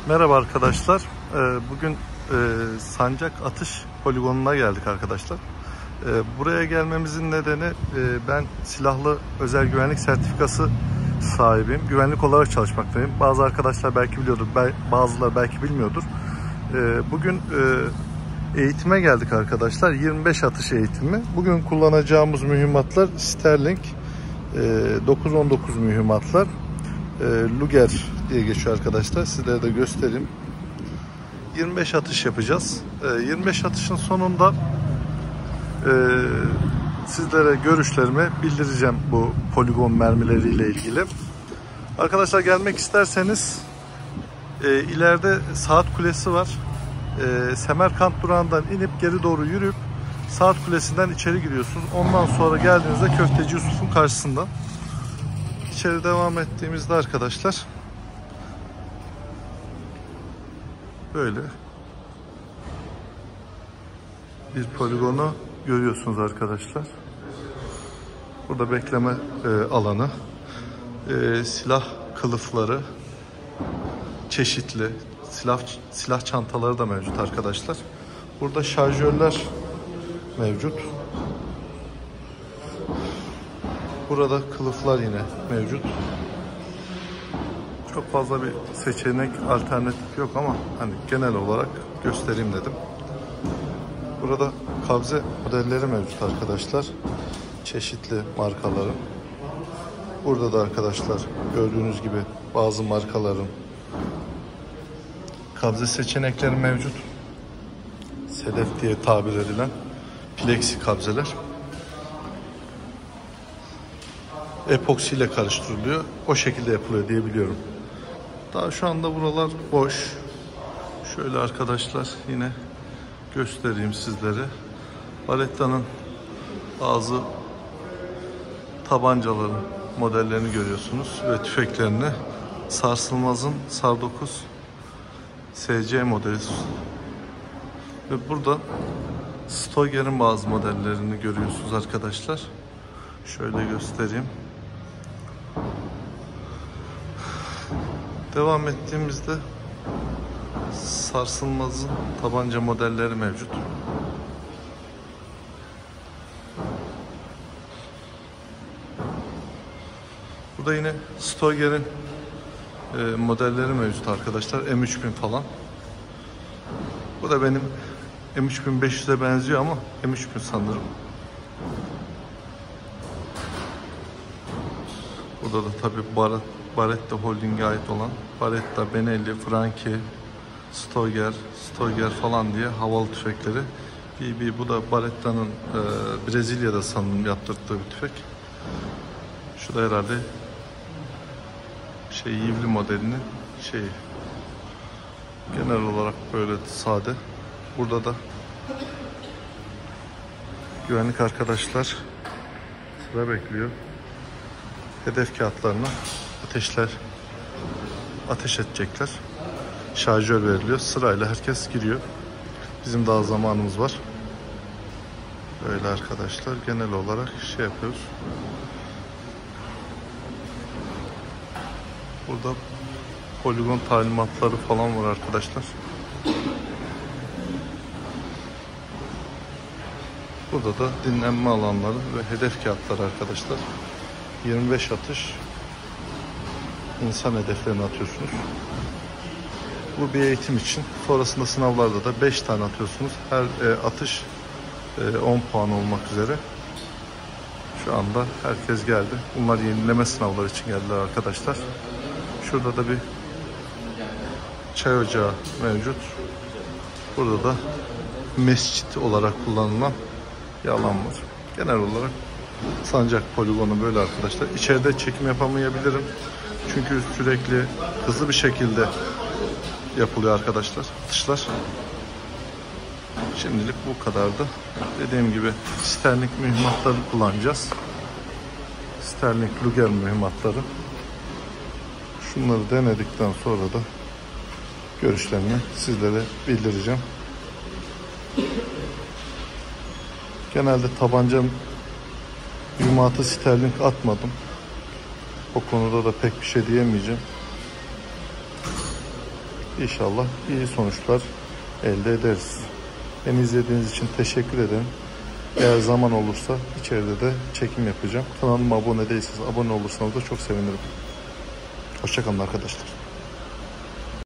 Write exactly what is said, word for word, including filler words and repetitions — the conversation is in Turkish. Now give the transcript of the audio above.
Merhaba arkadaşlar. Bugün Sancak Atış Poligonu'na geldik arkadaşlar. Buraya gelmemizin nedeni ben silahlı özel güvenlik sertifikası sahibiyim. Güvenlik olarak çalışmaktayım. Bazı arkadaşlar belki biliyordur, bazıları belki bilmiyordur. Bugün eğitime geldik arkadaşlar. yirmi beş atış eğitimi. Bugün kullanacağımız mühimmatlar Sterling dokuz on dokuz mühimmatlar. Luger diye geçiyor arkadaşlar. Sizlere de göstereyim. yirmi beş atış yapacağız. yirmi beş atışın sonunda sizlere görüşlerimi bildireceğim bu poligon mermileriyle ilgili. Arkadaşlar gelmek isterseniz ileride Saat Kulesi var. Semerkant durağından inip geri doğru yürüyüp Saat Kulesi'nden içeri giriyorsunuz. Ondan sonra geldiğinizde Köfteci Yusuf'un karşısında. İçeri devam ettiğimizde arkadaşlar böyle bir poligonu görüyorsunuz arkadaşlar. Burada bekleme e, alanı, e, silah kılıfları, çeşitli silah silah çantaları da mevcut arkadaşlar. Burada şarjörler mevcut. Burada kılıflar yine mevcut. Çok fazla bir seçenek, alternatif yok ama hani genel olarak göstereyim dedim. Burada kabze modelleri mevcut arkadaşlar. Çeşitli markaların. Burada da arkadaşlar gördüğünüz gibi bazı markaların kabze seçenekleri mevcut. Sedef diye tabir edilen plexi kabzeler. Epoksi ile karıştırılıyor. O şekilde yapılıyor diye biliyorum. Daha şu anda buralar boş. Şöyle arkadaşlar yine göstereyim sizlere. Baretta'nın bazı tabancaların modellerini görüyorsunuz ve tüfeklerini. Sarsılmaz'ın SAR dokuz S C modeli. Ve burada Stoeger'in bazı modellerini görüyorsunuz arkadaşlar. Şöyle göstereyim. Devam ettiğimizde Sarsılmaz'ın tabanca modelleri mevcut. Burada yine Stoeger'in e, modelleri mevcut arkadaşlar. M üç bin falan. Bu da benim M üç bin beş yüze benziyor ama M üç bin sanırım. Burada da tabi Baretta Holding'e ait olan Baretta, Benelli, Franchi, Stoeger, Stoeger falan diye havalı tüfekleri. B B, bu da Baretta'nın e, Brezilya'da sanırım yaptırdığı bir tüfek. Şu da herhalde şey Yivli modelinin şeyi. Genel olarak böyle sade. Burada da güvenlik arkadaşlar sıra bekliyor. Hedef kağıtlarına ateşler ateş edecekler. Şarjör veriliyor. Sırayla herkes giriyor. Bizim daha zamanımız var. Böyle arkadaşlar genel olarak şey yapıyoruz. Burada poligon talimatları falan var arkadaşlar. Burada da dinlenme alanları ve hedef kağıtları arkadaşlar. yirmi beş atış insan hedeflerini atıyorsunuz. Bu bir eğitim için. Sonrasında sınavlarda da beş tane atıyorsunuz. Her e, atış e, on puan olmak üzere. Şu anda herkes geldi. Bunlar yenileme sınavları için geldiler arkadaşlar. Şurada da bir çay ocağı mevcut. Burada da mescit olarak kullanılan bir alan var. Genel olarak Sancak poligonu böyle arkadaşlar. İçeride çekim yapamayabilirim. Çünkü sürekli hızlı bir şekilde yapılıyor arkadaşlar atışlar. Şimdilik bu kadardı. Dediğim gibi Sterling mühimmatları kullanacağız. Sterling Luger mühimmatları. Şunları denedikten sonra da görüşlerimi sizlere bildireceğim. Genelde tabanca mühimmatı Sterling atmadım. O konuda da pek bir şey diyemeyeceğim. İnşallah iyi sonuçlar elde ederiz. Beni izlediğiniz için teşekkür ederim. Eğer zaman olursa içeride de çekim yapacağım. Kanalıma abone değilseniz abone olursanız da çok sevinirim. Hoşça kalın arkadaşlar.